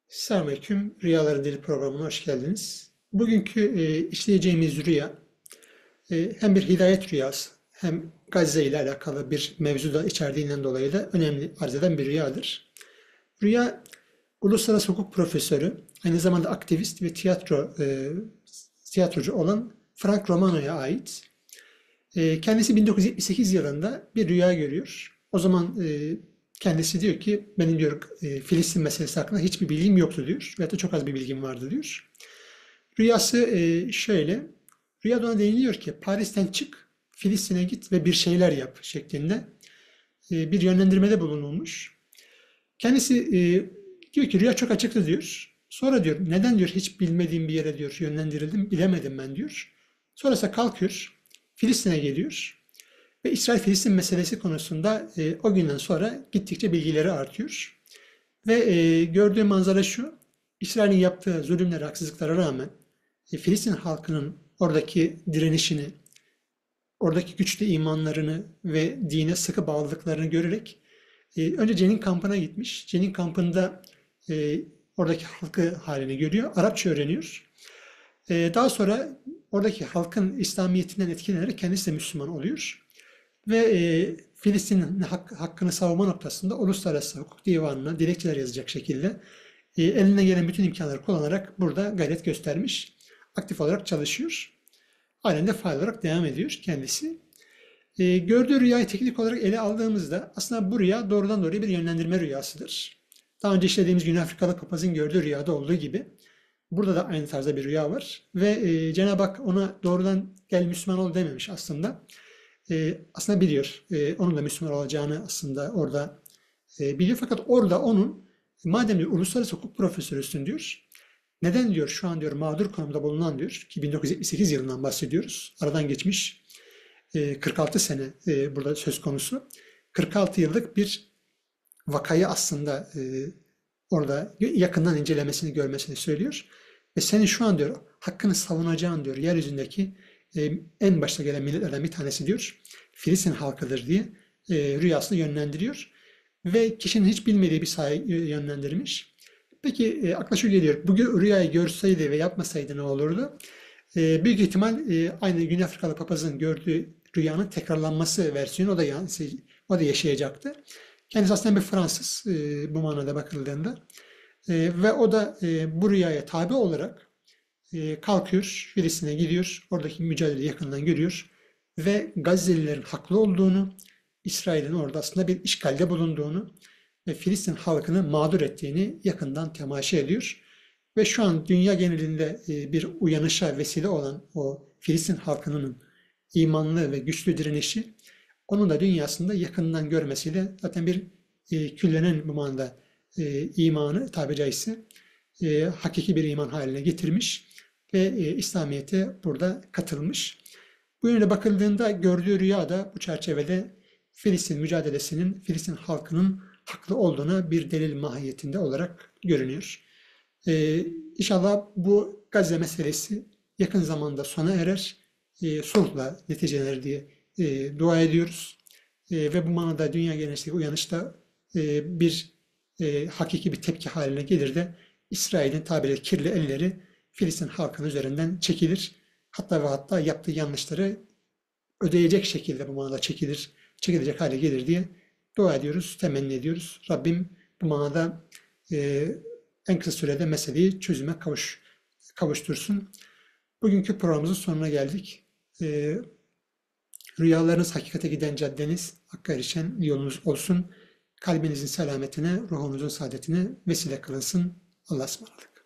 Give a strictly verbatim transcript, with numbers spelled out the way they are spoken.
Selamünaleyküm. Rüyaların Dili programına hoş geldiniz. Bugünkü e, işleyeceğimiz rüya e, hem bir hidayet rüyası hem Gazze ile alakalı bir mevzu da içerdiğinden dolayı da önemli arz eden bir rüyadır. Rüya, uluslararası hukuk profesörü, aynı zamanda aktivist ve tiyatro e, tiyatrocu olan Frank Romano'ya ait. E, kendisi bin dokuz yüz yetmiş sekiz yılında bir rüya görüyor. O zaman e, kendisi diyor ki benim diyor e, Filistin meselesi hakkında hiçbir bilgim yoktu diyor. Veya da çok az bir bilgim vardı diyor. Rüyası e, şöyle. Rüyada ona deniliyor ki Paris'ten çık, Filistin'e git ve bir şeyler yap şeklinde e, bir yönlendirmede bulunulmuş. Kendisi e, diyor ki rüya çok açıktı diyor. Sonra diyor neden diyor hiç bilmediğim bir yere diyor yönlendirildim bilemedim ben diyor. Sonrasında kalkıyor Filistin'e geliyor ve İsrail-Filistin meselesi konusunda e, o günden sonra gittikçe bilgileri artıyor. Ve e, gördüğü manzara şu, İsrail'in yaptığı zulümlere, haksızlıklara rağmen e, Filistin halkının oradaki direnişini, oradaki güçlü imanlarını ve dine sıkı bağlılıklarını görerek e, önce Cenin kampına gitmiş. Cenin kampında e, oradaki halkı halini görüyor, Arapça öğreniyor. E, daha sonra oradaki halkın İslamiyetinden etkilenerek kendisi de Müslüman oluyor. Ve e, Filistin'in hak, hakkını savunma noktasında Uluslararası Hukuk Divanı'na dilekçeler yazacak şekilde e, eline gelen bütün imkanları kullanarak burada gayret göstermiş. Aktif olarak çalışıyor. Halen de faal olarak devam ediyor kendisi. E, gördüğü rüyayı teknik olarak ele aldığımızda aslında bu rüya doğrudan doğruya bir yönlendirme rüyasıdır. Daha önce işlediğimiz Güney Afrikalı papazın gördüğü rüyada olduğu gibi burada da aynı tarzda bir rüya var. Ve e, Cenab-ı Hak ona doğrudan gel Müslüman ol dememiş aslında. E, aslında biliyor. E, onun da Müslüman olacağını aslında orada e, biliyor. Fakat orada onun madem diyor uluslararası hukuk profesörüsün diyor. Neden diyor şu an diyor mağdur konumda bulunan diyor ki bin dokuz yüz yetmiş sekiz yılından bahsediyoruz. Aradan geçmiş e, kırk altı sene e, burada söz konusu. kırk altı yıllık bir vakayı aslında e, orada yakından incelemesini görmesini söylüyor. Ve senin şu an diyor hakkını savunacağın diyor yeryüzündeki e, en başta gelen milletlerden bir tanesi diyor Filistin halkıdır diye e, rüyasını yönlendiriyor. Ve kişinin hiç bilmediği bir sahaya yönlendirmiş. Peki e, akla şu geliyor. Bu rüyayı görseydi ve yapmasaydı ne olurdu? E, büyük ihtimal e, aynı Güney Afrikalı papazın gördüğü rüyanın tekrarlanması versiyonu o da, yani, o da yaşayacaktı. Kendisi aslında bir Fransız e, bu manada bakıldığında. E, ve o da e, bu rüyaya tabi olarak e, kalkıyor, Filistin'e gidiyor, oradaki mücadeleyi yakından görüyor ve Gazze'lilerin haklı olduğunu, İsrail'in orada aslında bir işgalde bulunduğunu ve Filistin halkını mağdur ettiğini yakından temaşa ediyor. Ve şu an dünya genelinde e, bir uyanışa vesile olan o Filistin halkının imanlı ve güçlü direnişi, onun da dünyasında yakından görmesiyle zaten bir e, küllenen bu manada e, imanı tabiri caizse e, hakiki bir iman haline getirmiş ve e, İslamiyet'e burada katılmış. Bu yönde bakıldığında gördüğü rüya da bu çerçevede Filistin mücadelesinin, Filistin halkının haklı olduğuna bir delil mahiyetinde olarak görünüyor. Ee, İnşallah bu Gazze meselesi yakın zamanda sona erer, e, sulhla neticelenir diye e, dua ediyoruz. E, ve bu manada dünya genelindeki uyanış da e, bir e, hakiki bir tepki haline gelir de İsrail'in tabiri kirli elleri Filistin halkının üzerinden çekilir. Hatta ve hatta yaptığı yanlışları ödeyecek şekilde bu manada çekilir, çekilecek hale gelir diye dua ediyoruz, temenni ediyoruz. Rabbim bu manada e, en kısa sürede meseleyi çözüme kavuş, kavuştursun. Bugünkü programımızın sonuna geldik. E, rüyalarınız hakikate giden caddeniz, hakka erişen yolunuz olsun. Kalbinizin selametine, ruhunuzun saadetine vesile kılınsın. Allah'a ısmarladık.